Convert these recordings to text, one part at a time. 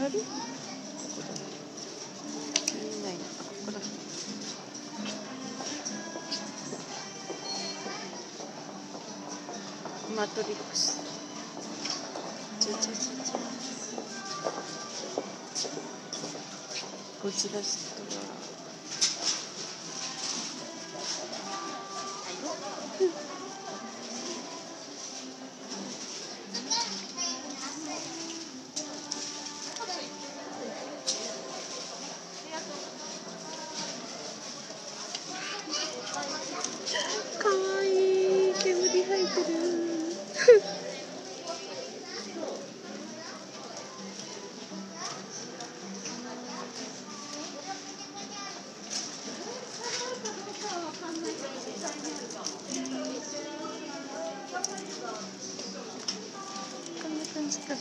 る？ここだ。見ないな。ここだ。マトリックス。ゴジラストラ。かわいい、煙吐いてる。こんな感じか。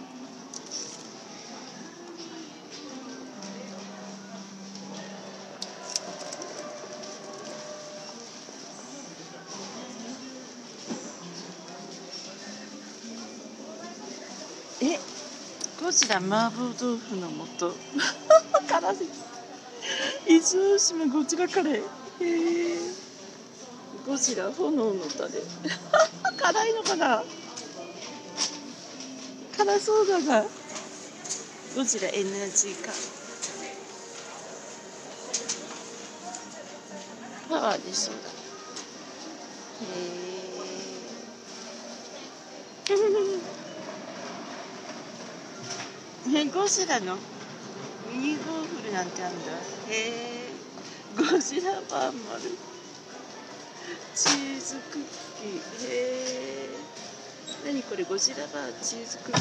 ゴジラ麻婆豆腐の素辛すぎ。伊豆大島ゴジラカレー。ゴジラ炎のタレ辛いのかな。辛そうだな。ゴジラ NG か。パワーでしょうだ。ゴジラのミニゴーフルなんてあんだ。ゴジラバーもある。チーズクッキー。何これ、ゴジラバーチーズクッキ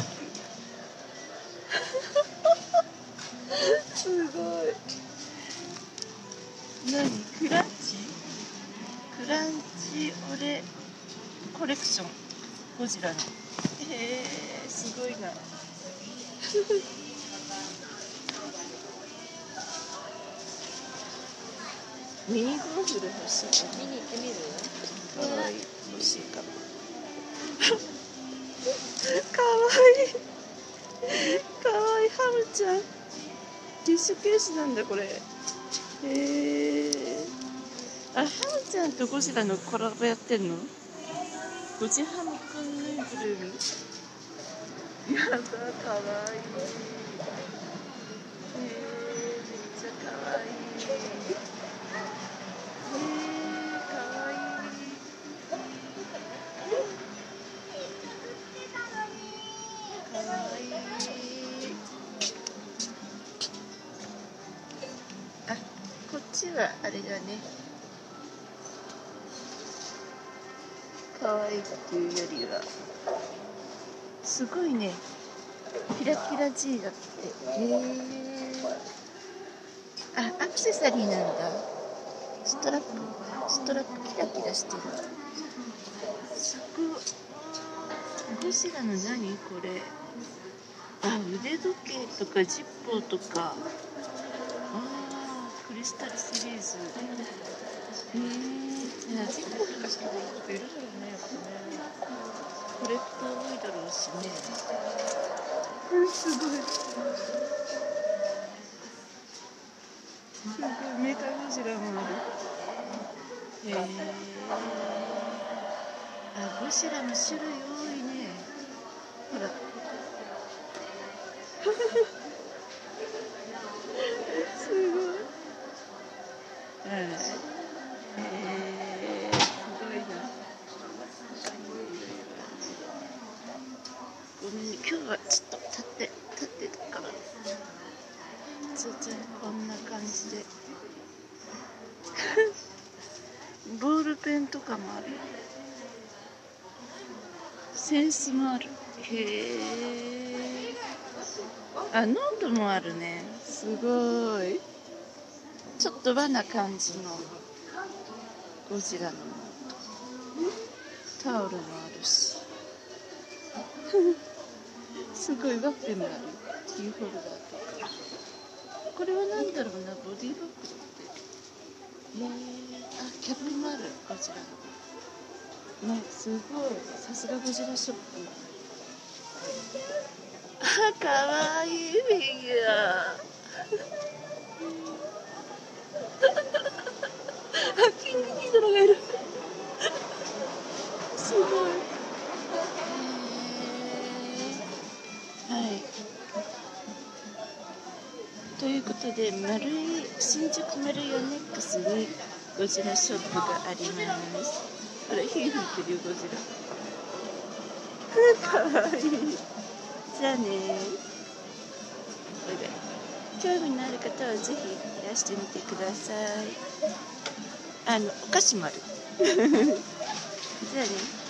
ー。すごい。何、クランチオレコレクション。ゴジラの。すごいな。ミニゴーフル欲しい。見に行ってみる？かわいい。欲しいかも。かわいい。かわいいハムちゃん。ティッシュケースなんだこれ。ハムちゃんとゴジラのコラボやってんの？ゴジハムくんぬいぐるみ。やだ、かわいい。めっちゃかわいい。こっちはあれだね。可愛いっていうよりはすごいね。キラキラ G だって。アクセサリーなんだ。ストラップキラキラしてる。すごい。ゴジラの何これ。腕時計とかジッポーとか。クリスタルシリーズ。ジッポーとか好きな人いるだろうね、やっぱね。コレクター多いだろうしね。すごい。メカゴジラもある。ゴジラの種類多いね。ほら。すごい。すごいな。ごめんね、今日はちょっと立ってたから。こんな感じで。ボールペンとかもある。センスもある。ノートもあるね。すごい。ちょっと和な感じのゴジラのノート。タオルもあるし。すごいワッペンもある。キーホルダーとか。これは何だろうな、ボディバッグって。キャップもある、ゴジラの。ね、すごい。さすがゴジラショップ。 あ、かわいいフィギュア。あ、キングギドラがいる。すごい。はい。ということで、新宿マルイオネックスにゴジラショップがあります。あれ、火吹いてるよ、ゴジラ。かわいい。じゃあね。バイバイ。興味のある方はぜひいらしてみてください。お菓子もある。じゃあね。